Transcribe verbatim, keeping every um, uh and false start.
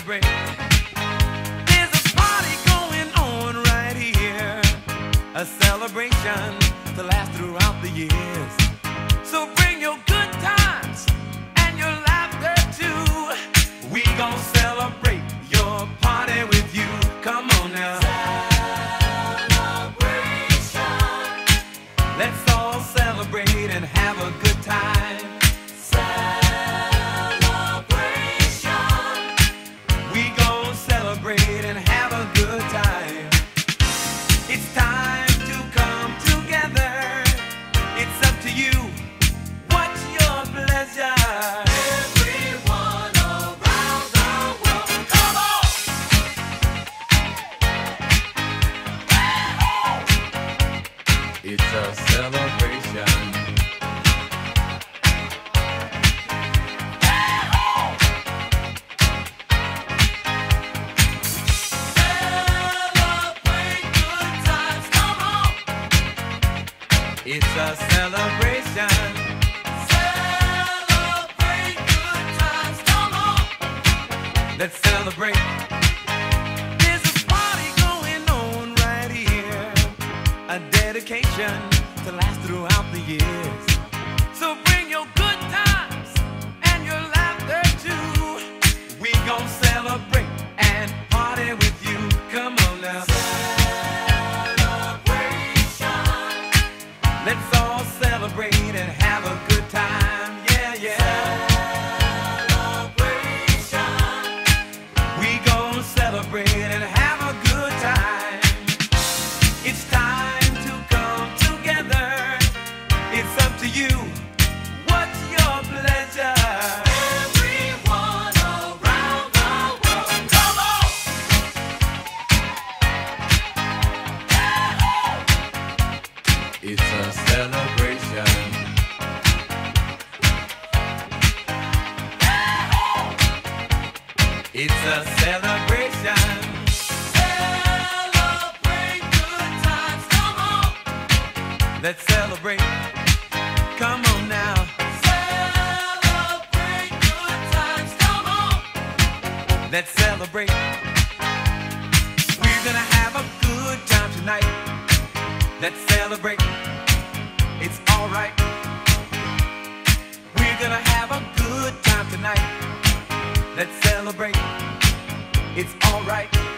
celebrate. There's a party going on right here, a celebration to last throughout the years. So bring your good times and your laughter too. We gon' celebrate your party with you. Come on now. Celebration. Let's all celebrate and have a good time. Celebration. We gon' celebrate and have a good time. It's time to come together. It's up to you. What's your pleasure? Everyone around the world, come on! It's a celebration. Celebrate good times, come on! It's a celebration. Celebrate good times, come on! Let's celebrate. There's a party going on right here, a dedication to last throughout the years. So bring your good times and your laughter too. We gon' celebrate and party with you. Come on now. Celebration. Let's all celebrate and have a good time. Yeah, yeah. Celebration. We gon' celebrate and have a good time. It's time to come together. It's up to you. What's your pleasure? Everyone around the world, come on! It's a celebration. It's a celebration. Celebrate good times, come on! Let's celebrate. Come on now. Celebrate good times, come on! Let's celebrate. We're gonna have a good time tonight. Let's celebrate. It's alright. We're gonna have a good time tonight. Let's celebrate. It's alright.